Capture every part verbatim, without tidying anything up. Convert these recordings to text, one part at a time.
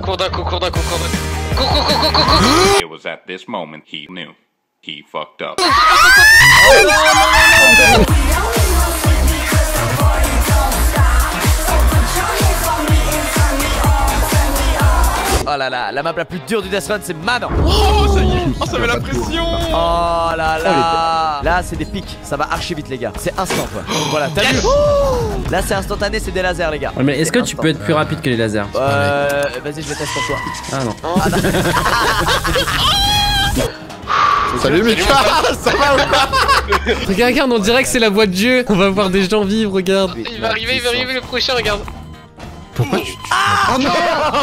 Cours d'un coup, cours d'un coup, cours d'un coup. Cours, cours, cours, cours, cours, cours. It was at this moment he knew. He fucked up. Oh là là, la map la plus dure du Death Run, c'est maintenant. Oh, ça y est. Oh, ça met la pression. Oh là là. Là, c'est des pics. Ça va archi vite, les gars. C'est instant, quoi. Voilà, t'as vu? Là, c'est instantané, c'est des lasers, les gars. Ouais, mais est-ce que tu peux être plus rapide que les lasers? Euh. Vas-y, je vais tester pour toi. Ah non. Ah, non. Salut Mika. Ça va ou quoi? Regarde, regarde, on dirait que c'est la voie de Dieu. On va voir des gens vivre, regarde. Il va arriver, il va arriver le prochain, regarde. Pourquoi tu... Oh non.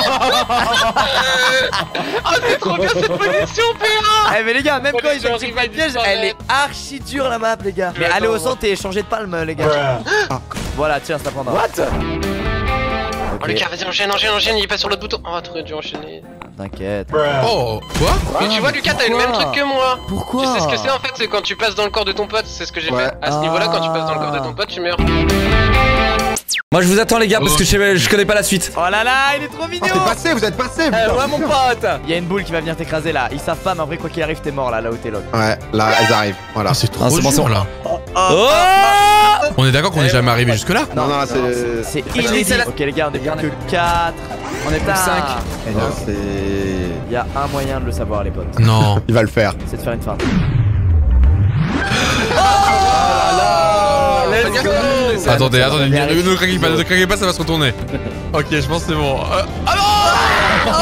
Oh, c'est trop bien cette position, P A. Eh mais les gars, même Oh, quand les ils gens ont tiré arrivent le piège, à elle est archi dure la map, les gars. Mais allez au centre et changez de palme, les gars. Voilà, tiens, ça prendra. What? Oh, Lucas, vas-y, enchaîne, enchaîne, enchaîne. Il est pas sur l'autre bouton. Oh, t'aurais dû enchaîner. T'inquiète. Oh, quoi? Mais tu vois, Lucas, t'as eu le même truc que moi. Pourquoi? Tu sais ce que c'est en fait? C'est quand tu passes dans le corps de ton pote. C'est ce que j'ai Ouais. fait. À ce niveau-là, quand tu passes dans le corps de ton pote, tu meurs. Moi je vous attends les gars parce que je, sais, je connais pas la suite. Oh là là, il est trop mignon. Oh, t'es passé, vous êtes passé. Eh ouais mon pote. Il y a une boule qui va venir t'écraser là. Ils savent pas mais en vrai quoi qu'il arrive t'es mort là, là où t'es lock. Ouais, là, elles arrivent. Voilà. Ah, c'est trop Ah, c'est bon, dur, c'est bon. là. Oh, On est d'accord qu'on est jamais arrivé jusque là? Non, non, là, c'est. c'est inédit. Ok les gars, on est plus que quatre. On est à cinq. Et là, c'est. Il y a un moyen de le savoir les potes. Non. Il va le faire. C'est de faire une feinte. Let's go. Attendez, attendez, va ne, ne craquez pas, ne craquez pas, ça va se retourner. Ok, je pense que c'est bon. Euh, ah non.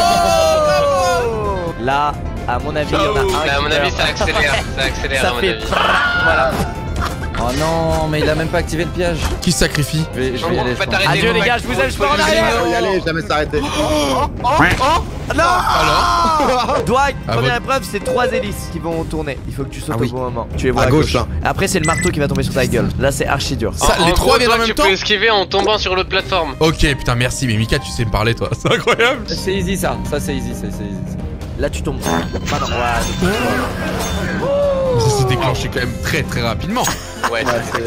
Là, à mon avis, il y en a un. Là, à qui mon avis, meurt. ça accélère. Ça accélère, à Ça mon fait. avis. Voilà. Oh non, mais il a même pas activé le piège. Qui se sacrifie? Je vais, je vais y On aller. peut je pense. t'arrêter. Adieu les gars, je vous aime, je pars en arrière. Faut y aller, jamais s'arrêter. Non. Alors? Dwight, Ah, première bon. épreuve, c'est trois hélices qui vont tourner. Il faut que tu sautes Ah oui. au bon moment. Tu les vois À à, gauche, gauche. là. Après, c'est le marteau qui va tomber sur ta gueule. Là, c'est archi dur. Ça, les trois gros, viennent en toi, même tu temps? peux esquiver en tombant sur l'autre plateforme. Ok, putain, merci, mais Mika, tu sais me parler, toi. C'est incroyable. C'est easy ça, ça c'est easy, c'est c'est easy. Là, tu tombes. Pardon. Ouais. Mais ça s'est déclenché quand même très très rapidement. Ouais,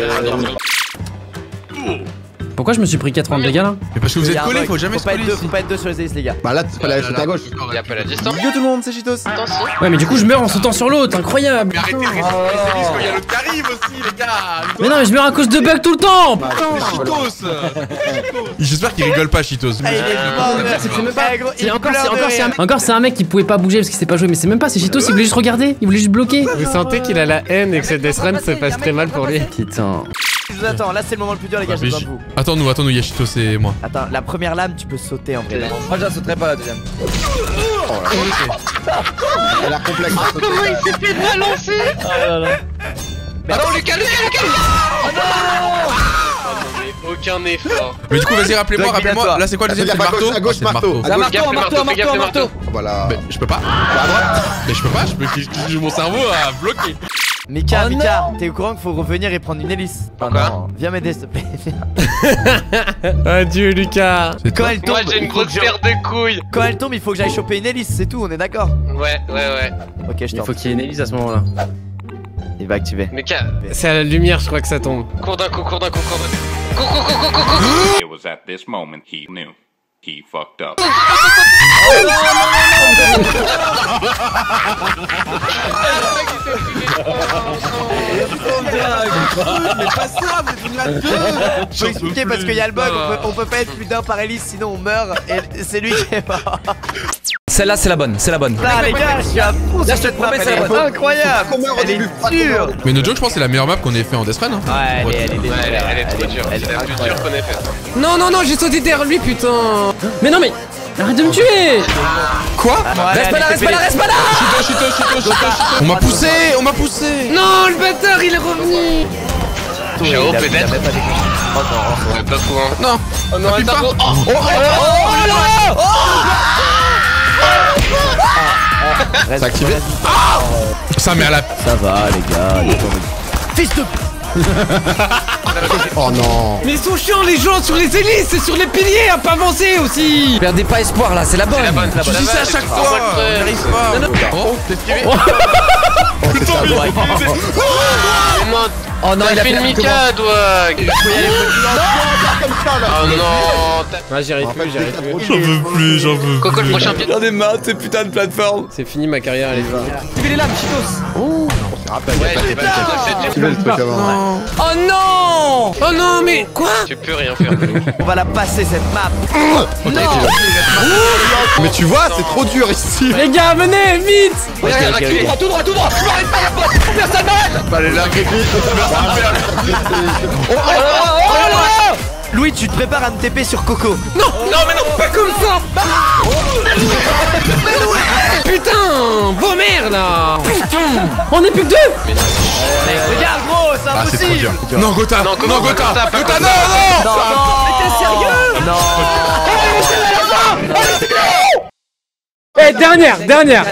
Pourquoi je me suis pris quatre-vingts de dégâts là? Mais parce que vous Il y êtes a un collés, bug. faut jamais se pas être coller deux, ici. faut pas être deux sur les hélices, les gars. Bah là, tu peux aller sauter à gauche. il y a pas la distance. Yo tout le monde, c'est Chitos. Attention. Ouais, mais du coup je meurs en sautant sur l'autre, incroyable. Mais arrêtez de rester sur les hélices quand il y a l'autre qui arrive aussi, les gars. Mais non, mais je meurs à cause de bugs tout le temps. Cheetos. J'espère qu'il rigole pas, Cheetos. Ah, il est mort, Ouais, c'est ouais. même pas. Eh, gros, il Et encore, pleure c'est de encore, c'est un, rire. encore c'est un mec qui pouvait pas bouger parce qu'il s'est pas joué, mais c'est même pas, c'est Cheetos, il voulait juste regarder, il voulait juste bloquer. Vous sentez qu'il a la haine et que ce Death Run se passe très mal pour lui. Putain. Je vous attends, là c'est le moment le plus dur, les gars, j'ai Mais besoin je- de vous. Attends-nous, attends-nous, il y a Cheetos et moi. Attends, la première lame, tu peux sauter en vrai. là. Moi je la sauterai pas la deuxième. Elle a l'air complexe. à sauter. Comment il s'est fait balancer? Ah non, Lucas, Lucas, Lucas! Oh non! Aucun effort. Mais du coup, vas-y, rappelez-moi, Doug, rappelez-moi. dis-toi. Là, c'est quoi le deuxième? C'est le À gauche, marteau? à gauche, Ah, c'est le marteau. C'est un À marteau, Gaffe, un le marteau, marteau, un fais gaffe, marteau, un le marteau. marteau. Voilà. Mais je peux pas. À droite. Mais je peux pas, je peux, je- je- mon cerveau a bloqué. Mika, Oh Mika, t'es au courant qu'il faut revenir et prendre une hélice? Pourquoi? Oh non. Viens m'aider s'il te plaît. Viens. Adieu Lucas. C'est Quand toi. elle tombe, Moi, j'ai une il faut que grosse je- paire de couilles. quand elle tombe, il faut que j'aille choper une hélice, c'est tout, on est d'accord? Ouais, ouais, ouais. Ok, je Il tente. faut qu'il y ait une hélice à ce moment-là. Il va activer. Mais qu'à. C'est à la lumière, je crois que ça tombe. Cours d'un coup, cours d'un coup, cours d'un coup. Cours, cours, cours, cours, cours, cours. It was at this moment he knew. He fucked up. Faut expliquer parce qu'il y a le bug, on peut, on peut pas être plus d'un par hélice sinon on meurt et c'est lui qui est mort. Celle-là c'est la bonne, c'est la bonne. Là les gars, je suis à fond Là, sur je te cette map, promets, elle c'est la est bonne. incroyable. Qu'on meurt au Elle est début, pas qu'on dure. meurt. Mais no joke, je pense que c'est la meilleure map qu'on ait fait en Death Run. Hein. Ouais, elle est, elle est Ouais, légendaire, elle, elle est trop elle dure. elle C'est est la plus incroyable. dure qu'on ait faite. Non, non, non, j'ai sauté derrière lui, putain. Mais non, mais arrête de me tuer. Quoi? Ouais, Reste pas là, allez, reste pas là, reste pas là. Cheetos, Cheetos, Cheetos, Cheetos. On m'a poussé, on m'a poussé. Non, le bâtard, il est revenu. Il Ciao, a- il a peut-être. même pas déclenché. Oh non. Ouais, pas trop, hein. Non. Oh non, Appuie attends, pas. oh, oh, Oh, oh, Reste- activé. reste- Ça met à la. Ça va les gars, les gens- Fils de... Oh non. Mais ils sont chiants, les gens, sur les hélices et sur les piliers, à pas avancer aussi. Perdez pas espoir là, c'est la bonne. la bonne, la Tu bonne. dis ça à chaque fois. On n'y arrive pas. Oh, t'es esquivé. est tombé. Oh non, il a fait une Mika, toi. Oh non. Ah, j'y arrive plus, j'y arrive plus. J'en veux plus, j'en veux Coco, le plus. prochain pied. J'en ai marre de ces putains de plateformes. C'est fini ma carrière, allez. Activez les lames, Cheetos. Ouais, j'ai pas Tu veux le truc avant. Oh non. Oh non, mais quoi? Tu peux rien faire. On va la passer cette map. Mais tu vois, c'est trop dur ici. Les gars, venez, vite! Regarde, reculez. Tout droit, tout droit. Fallait l'arrêter vite. Louis, tu te prépares à me T P sur Coco. Non, mais non, pas comme ça! Putain! Vos mères là! Putain! On est plus que deux! Regarde, gros, c'est Ah, c'est trop impossible. dur. Non, Gotha. Non, Non, comment Gotha. Gotha, pas Gotha, Gotha. non, non. Non, non. Mais t'es sérieux? Non. Eh, dernière, dernière!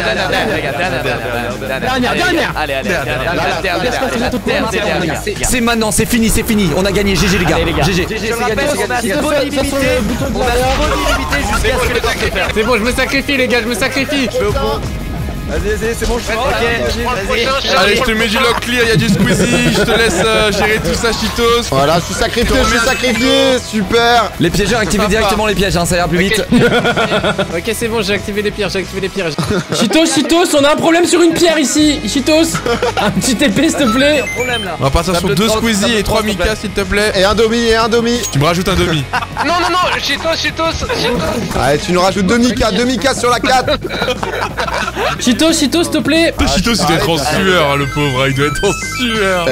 Dernière, dernière. Allez, allez, dernière. C'est maintenant, c'est fini, c'est fini. On a gagné, G G les gars. Allez, les gars. G G. Je le rappelle, on a spawn illimité. On a spawn illimité jusqu'à ce que les portes se ferment. C'est bon, je me sacrifie, les gars, je me sacrifie! Vas-y, vas-y, c'est bon, je prends. Ok, Allez, je te mets du lock clear, y'a du squeezie. Je te laisse euh, gérer tout ça, Cheetos. Voilà, je suis sacrifié, je suis sacrifié. Super. Les piégeurs, activez directement les pièges, hein, ça ira plus vite. Ok, c'est bon, j'ai activé les pierres, j'ai activé les pierres. Cheetos, Cheetos, on a un problème sur une pierre ici! Cheetos! Un petit T P, s'il te plaît! On va partir sur deux squeezie et trois Mika, s'il te plaît. Et un demi, et un demi. Tu me rajoutes un demi. Non, non, non, Cheetos, Cheetos, Cheetos. Allez, tu nous rajoutes deux Mika, deux Mika sur la quatre. Cheetos, Cheetos, s'il te plaît! Cheetos, il doit être en sueur, le pauvre. Il doit être en sueur.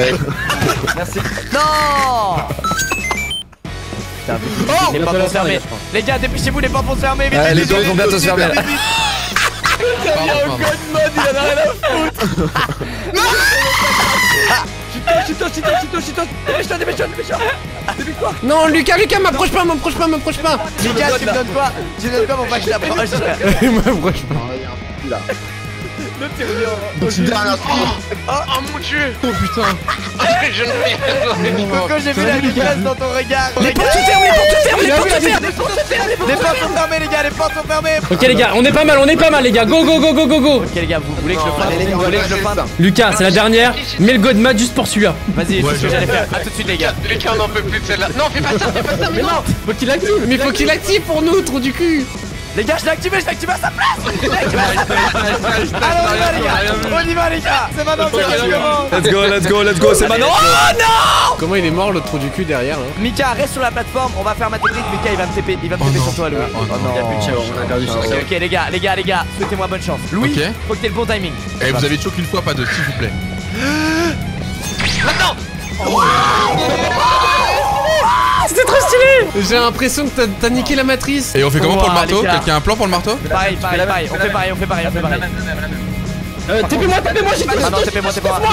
non. Putain, les portes vont se fermer. Les gars, dépêchez-vous, les portes vont se fermer. Vite, Ouais, les vite, doigts vite, vont bientôt vite, se fermer. vite, vite, vite. Il y a un god mode, il en a rien à foutre. Cheetos, Cheetos, Cheetos, Cheetos. Dépêche-toi, dépêche-toi, dépêche-toi. Non, Lucas, Lucas, m'approche pas, m'approche pas, m'approche pas! Lucas, tu me donnes quoi? Tu me donnes quoi pour pas que je t'approche? M'approche pas. Donc, une dernière fois. Oh mon dieu. Oh putain. Je ne fais rien. Coco, j'ai vu la Lucas dans ton regard. Les portes se ferment, les portes se ferment, les portes se ferment. Les portes se ferment, les portes sont fermées, les gars, les portes sont fermées. Ok, les gars, on est pas mal, on est pas mal, les gars! Go, go, go, go, go, go! Ok, les gars, vous voulez que je le fasse? Vous voulez que je le fasse? Lucas, c'est la dernière, mets le God Mad juste pour celui-là. Vas-y, c'est ce que j'allais faire. A tout de suite, les gars. Lucas, on n'en peut plus de celle-là. Non, fais pas ça, fais pas ça, mais non. Faut qu'il active! Mais faut qu'il active pour nous, trou du cul! Les gars, je l'ai activé, je l'ai activé à sa place. Je l'ai activé à sa place. Allez, on y va, les gars. On y va, les gars. C'est maintenant que ça commence. Let's go, let's go, let's go, c'est maintenant. Oh non! Comment il est mort le trou du cul derrière hein? Mika, reste sur la plateforme. On va faire ma technique. Mika, il va me T P. Il va me T P sur toi, Louis. Oh non, il y a plus de chance. Ok, ok, les gars, les gars, les gars. Souhaitez-moi bonne chance. Louis, Ok. faut que t'aies le bon timing. Et vous avez choqué une fois, pas deux, s'il vous plaît. Maintenant. C'était trop stylé! J'ai l'impression que t'as- t'as niqué la matrice. Et on fait comment pour le Ouah, marteau? les gars. Quelqu'un a un plan pour le marteau? Pareil, pareil, pareil. On fait pareil, on fait pareil, on fait pareil. Euh, T P-moi, T P-moi, j'ai Ah non, T P moi, T P moi.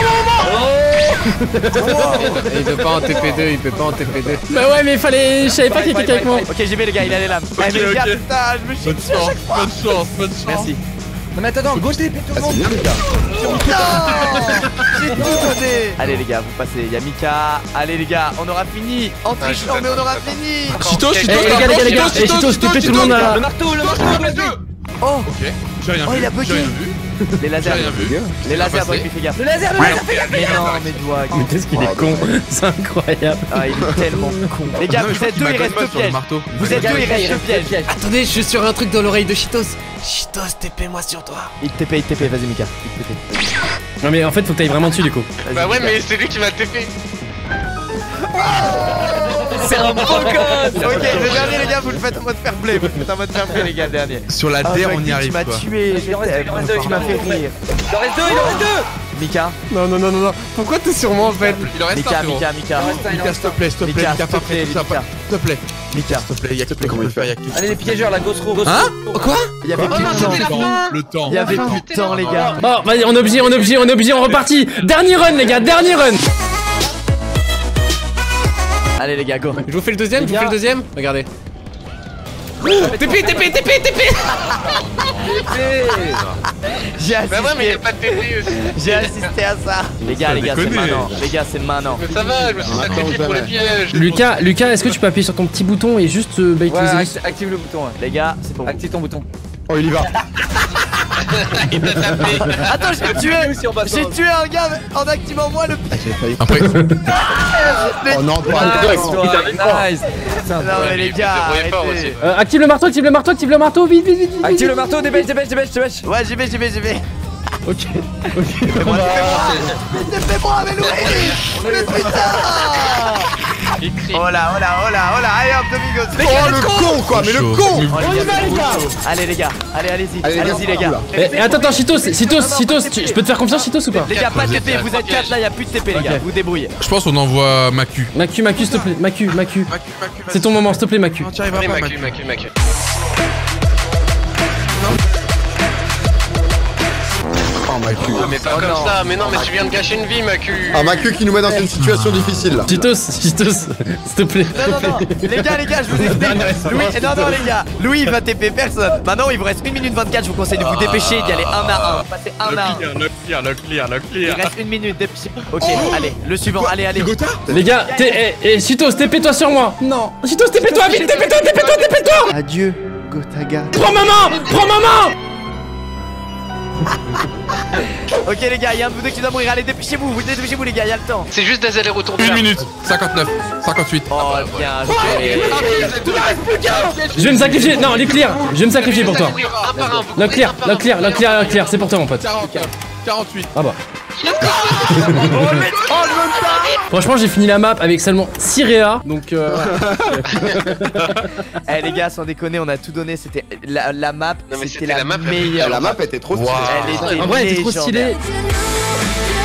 Il peut pas en T P deux, il peut pas en T P deux. Bah ouais, mais il fallait. Je savais pas qu'il y avait quelqu'un avec moi. Ok, j'y vais, les gars, il a les lames. Ah, mais les gars, ok. putain, je me chie Bonne dessus à chance, chaque fois. bonne chance, bonne chance. Merci. Non mais attends, attends, gauche les pieds tout le monde. C'est bien, Mika. J'ai tout donné. Allez les gars, vous passez, il y a Mika. Allez les gars, on aura fini. En trichant, mais on aura fini. Cheetos, Eh, Cheetos, Eh, les gars, les gars, les gars, eh, Cheetos, s'il te plaît, tout le monde a. marteau, le marteau, le marteau. Oh, Ok, j'ai rien Oh, vu. il a bugué. J'ai rien vu. les lasers. J'ai rien vu. Les lasers, passé. donc fais gaffe. Le laser, le laser, fais gaffe. Mais non, mais doigts. Mais qu'est-ce qu'il est con! C'est incroyable! Ah, il est tellement con. Les gars, Non, mais je vous crois êtes qu'il deux, m'a il reste quand même deux sur le pièges. marteau. Vous êtes deux, il reste deux pièges. Attendez, je suis sur un truc dans l'oreille de Cheetos! Cheetos, T P-moi sur toi! Il te T P, il te T P, vas-y Mika. Il te T P. Non, mais en fait, faut que t'ailles vraiment dessus du coup. Vas-y, Bah ouais, Mika. mais c'est lui qui m'a T P. C'est un beau gosse. Ok, le dernier, les gars, vous le faites en mode fair play. Vous le faites en mode fair play, les gars, le dernier. Sur la Ah, D R, on Magdi, y arrive Tu m'as quoi. tué, je t'aime. Tu m'as fait rire. Il en reste deux, il en reste deux. Mika, Non, non, non, non, non. Pourquoi t'es sur moi en fait? Il en reste un, Mika, frérot. Mika, Mika. Mika, s'il te plaît, s'il te plaît, Mika, Mika, pas s'il te plaît, prêt, tout ça, Mika. pas- s'il te plaît. Mika. S'il te plaît, y'a que toi qui peux faire, y'a que toi. Allez les piégeurs, la grosse roue, grosse Hein? roue. Quoi? Il y avait plus non, de c'était la temps. fin. Le temps. Il y avait plus de temps, les gars. Bon, vas-y, on est obligé, on est obligé, on est obligé, on repartit! Dernier run, les gars, dernier run! Allez, les gars, go. Je vous fais le deuxième, je vous fais le deuxième? Regardez. T P, T P, T P, T P! J'ai Bah ouais, mais il assisté. a pas de T P aussi. J'ai assisté à ça. Les gars, les gars, c'est déconne. maintenant. Les gars, c'est maintenant. Mais ça va, je me suis sacrifié pour les pièges. Lucas, Lucas, est-ce que tu peux appuyer sur ton petit bouton et juste euh, bah, Ouais, utiliser acti- active le bouton. Ouais. Les gars, c'est pour vous. Active ton bouton. Oh, il y va. Il m'a tapé. Attends, j'ai tué J'ai tué un gars en activant moi le pic. Après. Oh non, pas Nice. Non mais les gars, arrêtez. Euh, active le marteau, active le marteau, active le marteau, vite, vite, vite, vite. Active le marteau, dépêche, dépêche, dépêche, dépêche. Ouais, j'y vais, j'y vais, j'y vais. Ok, ok. Fais-moi, mais Louis. Mais putain. Il crie. Oh là, oh là, oh là, oh là. Allez hop, Domingos. Oh le con quoi, mais le con. Oh, les gars, les gars. Allez les gars, allez, allez-y, Allez, les gars, allez-y les gars. Eh, eh, attends, attends, Chitos, Chitos, Chitos, tu- je peux te faire confiance, Chitos ou pas? Les gars, pas de T P, vous êtes quatre là, y'a plus de T P les gars, vous débrouillez. Je pense qu'on envoie Macu. Macu, Macu, s'il te plaît, Macu, Macu. C'est ton moment, s'il te plaît, Macu. Non, tu arriveras Allez, pas, Macu, Macu. Macu, Macu. Oh Macu. Ah, mais pas Oh comme non. ça, mais non, mais tu viens de gâcher une vie, Macu. Ah Macu qui nous met dans une situation difficile là. Chitos, Chitos, s'il te plaît. Non, non, non, les gars, les gars, je vous explique. Louis, non, non, les gars, Louis il va T P personne. Maintenant, il vous reste une minute vingt-quatre, je vous conseille de vous dépêcher d'y aller un à un. Passez un à un. Le clear, le clear, le Il clear. reste une minute, dépêchez. Ok, allez, le suivant, allez, allez. Les gars, t'es, eh, eh, Chitos, T P-toi sur moi. Non. Chitos, T P-toi, vite, T P-toi, T P-toi, T P-toi. Adieu Gotaga. Prends maman, prends maman. Ok, les gars, il y a un de vous deux qui doit mourir. Allez, dépêchez-vous, vous dépêchez-vous, les gars, il y a le temps. C'est juste des allers-retours de Une là. minute, cinquante-neuf, cinquante-huit. Oh, bien joué. Je vais me sacrifier. Non, les clear. Je vais me sacrifier pour toi. Un par un, vous Le courez clear, un par le un. clear, le clear, le clear. C'est pour toi, mon pote. quarante-neuf, quarante-huit. Ah bah. Franchement, j'ai fini la map avec seulement six réa. Donc, euh, Eh, les gars, sans déconner, on a tout donné. C'était la, la map, Non, mais c'était c'était la, la map la plus meilleure. La map était trop stylée. Elle était en vrai, elle était trop légendaire. stylée.